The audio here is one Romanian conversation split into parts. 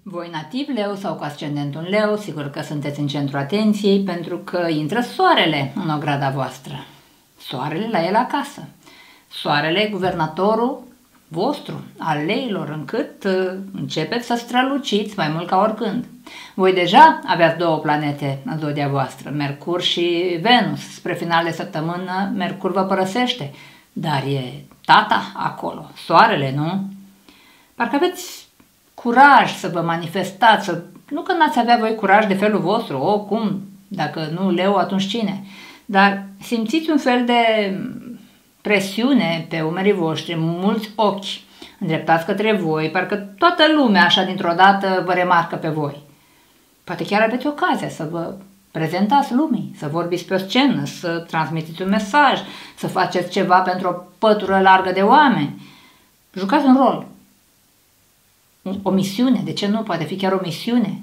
Voi nativ leu sau cu ascendentul în leu, sigur că sunteți în centrul atenției pentru că intră soarele în ograda voastră. Soarele la el acasă. Soarele, guvernatorul vostru, al leilor, încât începeți să străluciți mai mult ca oricând. Voi deja aveați două planete în zodia voastră, Mercur și Venus. Spre final de săptămână, Mercur vă părăsește, dar e tata acolo, soarele, nu? Parcă aveți curaj să vă manifestați, nu că n-ați avea voi curaj de felul vostru, cum, dacă nu leu, atunci cine? Dar simțiți un fel de presiune pe umerii voștri, mulți ochi îndreptați către voi, parcă toată lumea așa dintr-o dată vă remarcă pe voi. Poate chiar aveți ocazia să vă prezentați lumii, să vorbiți pe o scenă, să transmiteți un mesaj, să faceți ceva pentru o pătură largă de oameni. Jucați un rol. O misiune, de ce nu? Poate fi chiar o misiune.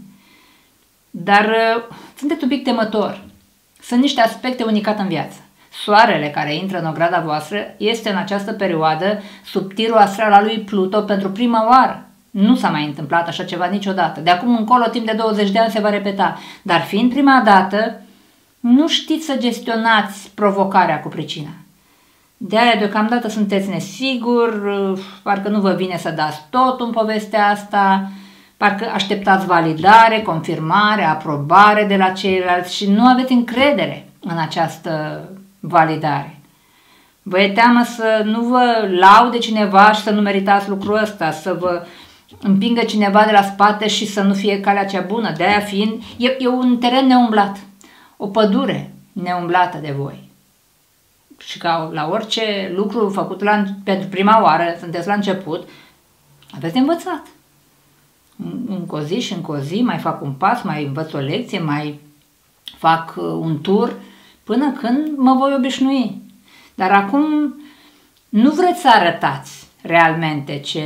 Dar sunteți un pic temător. Sunt niște aspecte unicate în viață. Soarele care intră în ograda voastră este în această perioadă sub tirul astral al lui Pluto pentru prima oară. Nu s-a mai întâmplat așa ceva niciodată. De acum încolo, timp de 20 de ani se va repeta. Dar fiind prima dată, nu știți să gestionați provocarea cu pricina. De-aia deocamdată sunteți nesigur, parcă nu vă vine să dați totul în povestea asta, parcă așteptați validare, confirmare, aprobare de la ceilalți și nu aveți încredere în această validare. Vă e teamă să nu vă laude cineva și să nu meritați lucrul ăsta, să vă împingă cineva de la spate și să nu fie calea cea bună, de-aia fiind, e un teren neumblat, o pădure neumblată de voi. Și ca la orice lucru făcut pentru prima oară, sunteți la început, aveți de învățat. Încă o zi și încă o zi, mai fac un pas, mai învăț o lecție, mai fac un tur, până când mă voi obișnui. Dar acum nu vreți să arătați realmente ce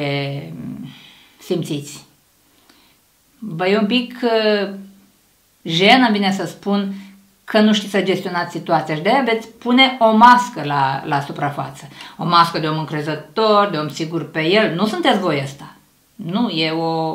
simțiți. Vă e un pic jenă, bine să spun, că nu știți să gestionați situația și de-aia veți pune o mască la suprafață. O mască de om încrezător, de om sigur pe el. Nu sunteți voi ăsta. Nu, e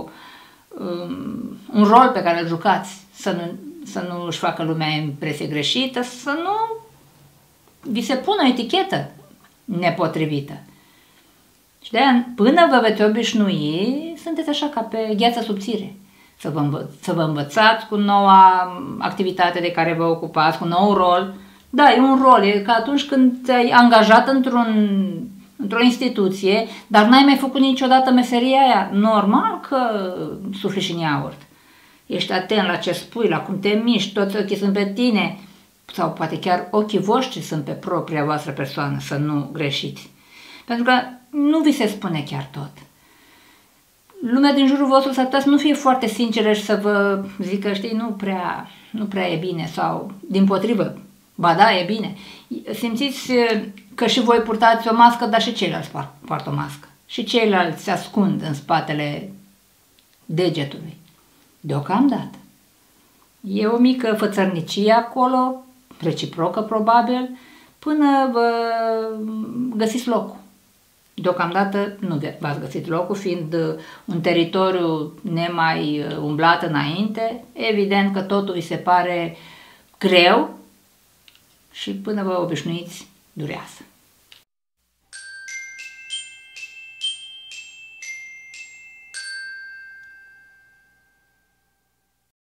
un rol pe care îl jucați. Să nu își facă lumea impresie greșită, să nu vi se pună o etichetă nepotrivită. Și de-aia, până vă veți obișnui, sunteți așa ca pe gheață subțire. Să vă învățați cu noua activitate de care vă ocupați, cu un nou rol. Da, e un rol, e ca atunci când te-ai angajat într-o instituție, dar n-ai mai făcut niciodată meseria aia. Normal că sufli și în iaurt. Ești atent la ce spui, la cum te miști, toți ochii sunt pe tine, sau poate chiar ochii voștri sunt pe propria voastră persoană, să nu greșiți. Pentru că nu vi se spune chiar tot. Lumea din jurul vostru s-ar putea să nu fie foarte sinceră și să vă zică, știi, nu prea e bine sau dimpotrivă, ba da, e bine. Simțiți că și voi purtați o mască, dar și ceilalți poartă o mască. Și ceilalți se ascund în spatele degetului. Deocamdată. E o mică fățărnicie acolo, reciprocă probabil, până vă găsiți locul. Deocamdată nu v-ați găsit locul, fiind un teritoriu nemai umblat înainte, evident că totul vi se pare greu și până vă obișnuiți durează.